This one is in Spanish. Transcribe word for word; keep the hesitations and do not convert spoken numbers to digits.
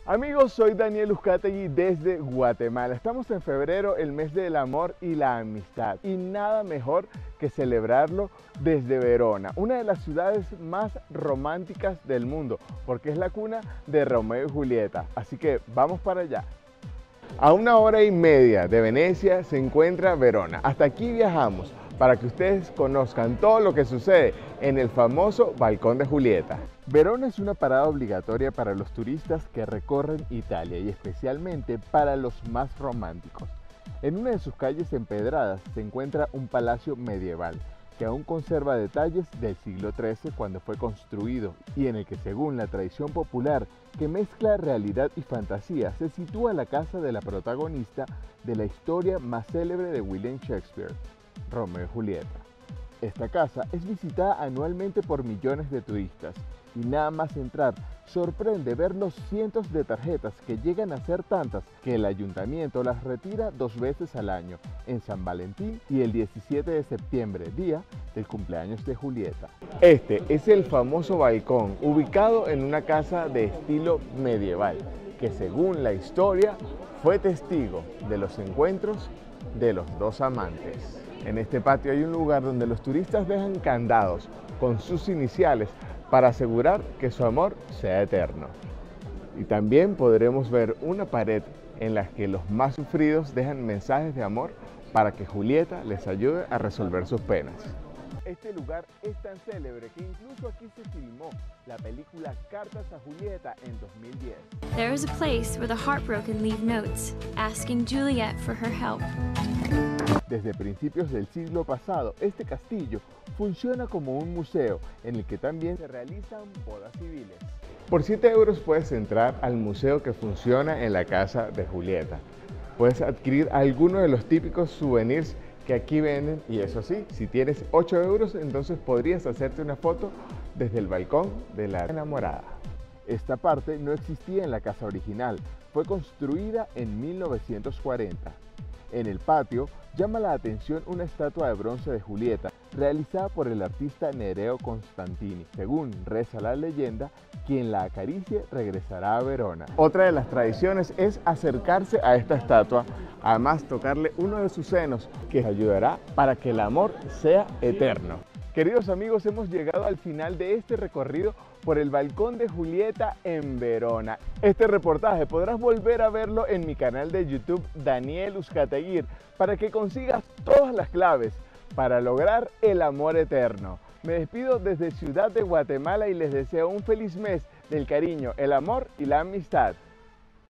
Amigos, soy Daniel Uzcategui desde Guatemala. Estamos en febrero, el mes del amor y la amistad. Y nada mejor que celebrarlo desde Verona, una de las ciudades más románticas del mundo, porque es la cuna de Romeo y Julieta. Así que vamos para allá. A una hora y media de Venecia se encuentra Verona. Hasta aquí viajamos para que ustedes conozcan todo lo que sucede en el famoso Balcón de Julieta. Verona es una parada obligatoria para los turistas que recorren Italia y especialmente para los más románticos. En una de sus calles empedradas se encuentra un palacio medieval que aún conserva detalles del siglo trece cuando fue construido y en el que, según la tradición popular que mezcla realidad y fantasía, se sitúa la casa de la protagonista de la historia más célebre de William Shakespeare, Romeo y Julieta. Esta casa es visitada anualmente por millones de turistas y nada más entrar sorprende ver los cientos de tarjetas que llegan a ser tantas que el ayuntamiento las retira dos veces al año, en San Valentín y el diecisiete de septiembre, día del cumpleaños de Julieta. Este es el famoso balcón ubicado en una casa de estilo medieval que, según la historia, fue testigo de los encuentros de los dos amantes. En este patio hay un lugar donde los turistas dejan candados con sus iniciales para asegurar que su amor sea eterno. Y también podremos ver una pared en la que los más sufridos dejan mensajes de amor para que Julieta les ayude a resolver sus penas. Este lugar es tan célebre que incluso aquí se filmó la película Cartas a Julieta en dos mil diez. There is a place where the heartbroken leave notes, asking Juliet for her help. Desde principios del siglo pasado, este castillo funciona como un museo en el que también se realizan bodas civiles. Por siete euros puedes entrar al museo que funciona en la casa de Julieta. Puedes adquirir algunos de los típicos souvenirs que aquí venden y eso sí, si tienes ocho euros, entonces podrías hacerte una foto desde el balcón de la enamorada. Esta parte no existía en la casa original, fue construida en mil novecientos cuarenta. En el patio llama la atención una estatua de bronce de Julieta realizada por el artista Nereo Constantini. Según reza la leyenda, quien la acaricie regresará a Verona. Otra de las tradiciones es acercarse a esta estatua, además tocarle uno de sus senos, que ayudará para que el amor sea eterno. Queridos amigos, hemos llegado al final de este recorrido por el Balcón de Julieta en Verona. Este reportaje podrás volver a verlo en mi canal de YouTube Daniel Uzcategui para que consigas todas las claves para lograr el amor eterno. Me despido desde Ciudad de Guatemala y les deseo un feliz mes del cariño, el amor y la amistad.